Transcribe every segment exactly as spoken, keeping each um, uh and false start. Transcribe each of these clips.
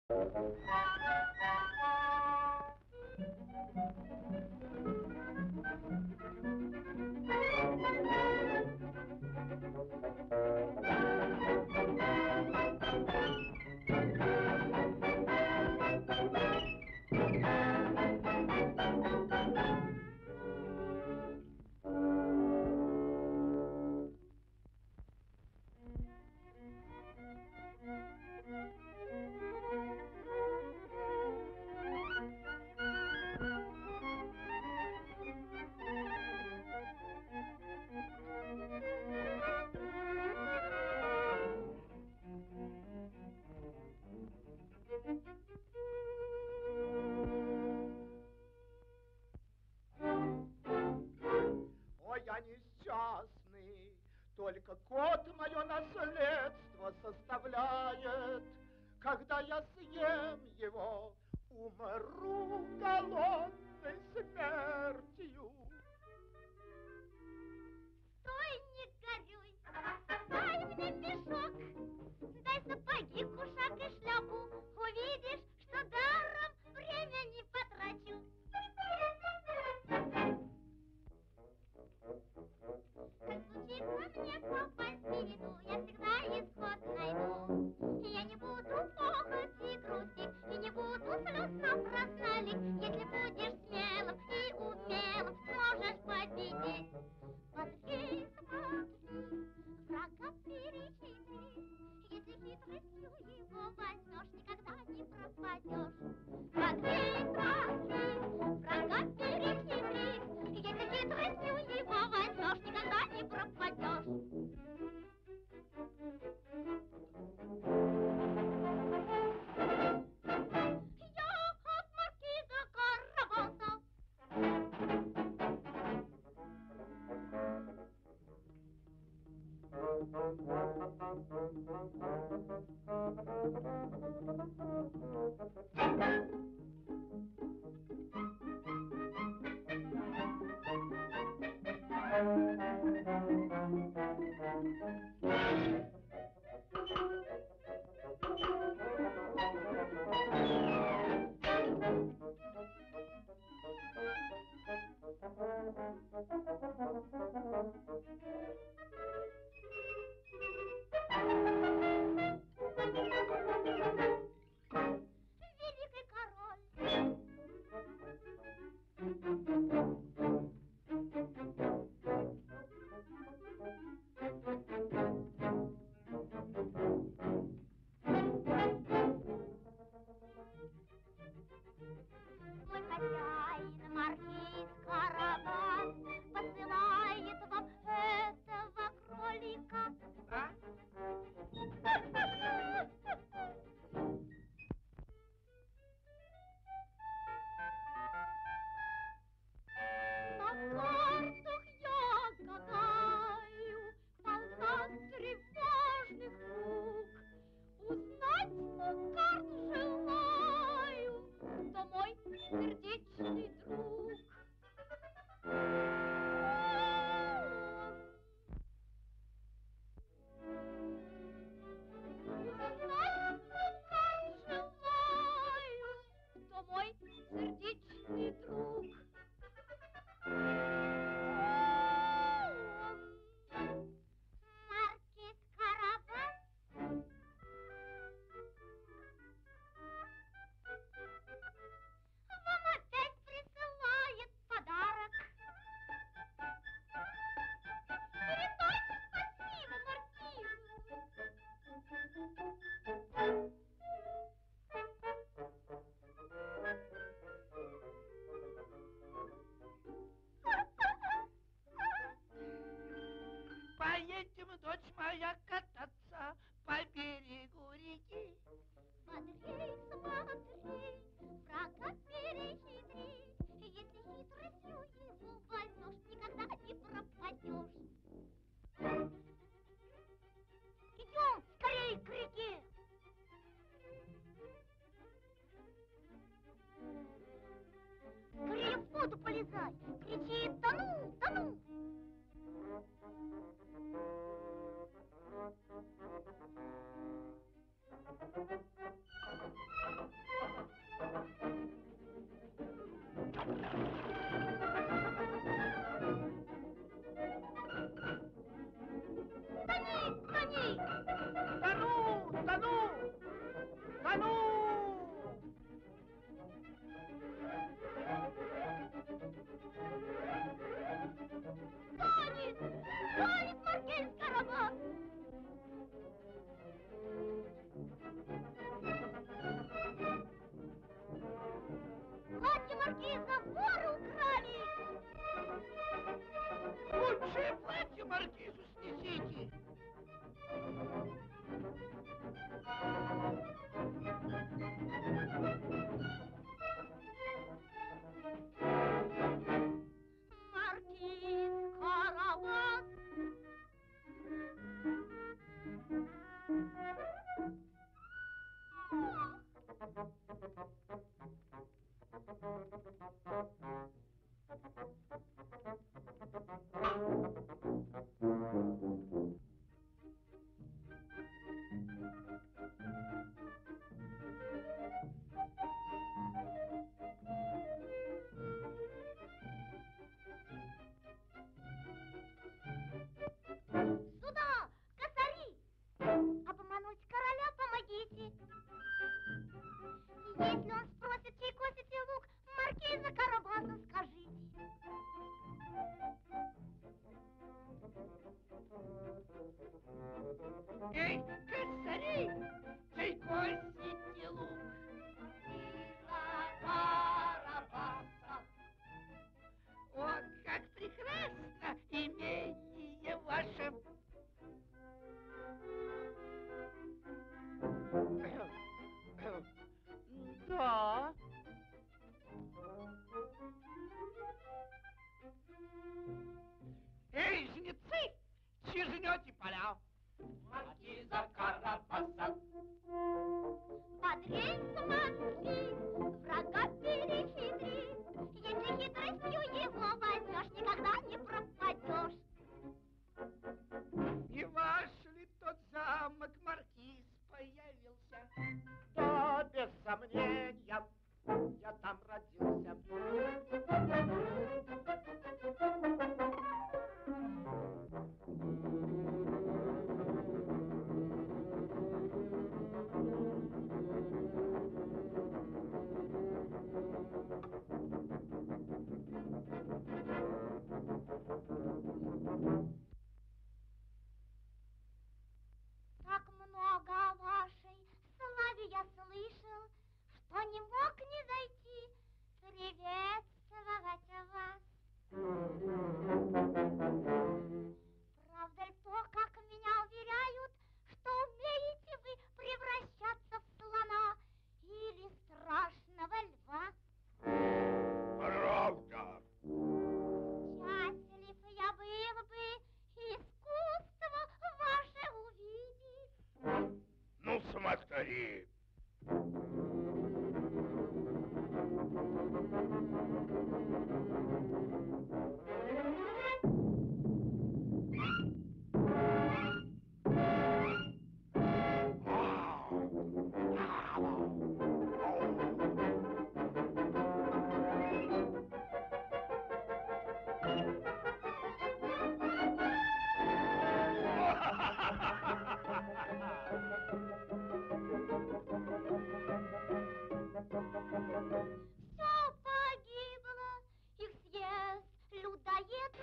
Я несчастный, только кот мое наследство составляет. Когда я съем его, умру голодной смертью. Стой, не горюй, дай мне мешок, дай сапоги, кушак и шляпу. Увидишь, что даром время не потрачу. Случится мне попасть в беду, я всегда исход найду. Я не буду плакать и грустить, и не буду слез напрасно лить. Если будешь смелым и умелым, сможешь победить. Смотри, смотри, врага перехитри. Если хитростью его возьмешь, никогда не пропадешь. Смотри, смотри, врага перехитри. Если хитростью его возьмешь, никогда не пропадешь. Я от маркиза Карабаса. Великий король. Мой хозяин, маркиз Карабас, посылает вам этого кролика. А? На картах я гадаю, полна тревожных рук. Узнать у карт желаю, кто мой сердечный друг. Узнать у карт желаю, кто мой сердечный друг. Маркиз Карабас. Вам опять присылает подарок. Передайте спасибо маркизу. Поедем, дочь моя, кататься по берегу реки. Смотри, смотри, врага перехитри. Если хитростью его возьмешь, никогда не пропадешь. Идем скорей к реке. Скорее в воду полезай, кричи: тону, тону. Тони, тони! Тону, тону, тону! Тонет! Тонет маркиз Карабас! Платье маркиза воры украли! Лучшее платье маркизу снесите. Маркиз Карабас! Сюда, косари! Обмануть короля помогите! Если он спросит, чей косите лук, маркиза Карабаса скажите. Эй, косари, чей косите лук? Маркиза Карабаса. О, как прекрасно имение ваше! Да. Эй, жнецы, чи жнете поля? Маркиза Карабаса. Под рейс смотри, врага перехитри. Если хитростью его возьмешь, никогда не пропадешь. Не ваш ли тот замок маркиз появился? Да, без сомнения, я там родился. Так много о вашей славе я слышал, что не мог не зайти приветствовать вас. Правда ли то, как меня уверяют, что умеете вы превращаться в слона или страшного льва? Правда. Счастлив я был бы искусство ваше увидеть. Ну, смотри. Все погибло, их съест людоед.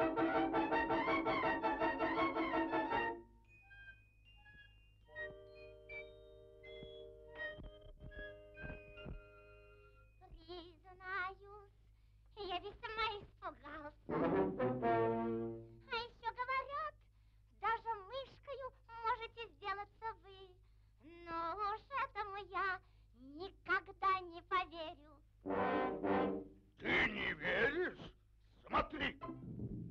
Признаюсь, я весьма испугался. А еще говорят, даже мышкою можете сделаться вы. Но уж этому я никогда не поверю. Ты не веришь? Смотри.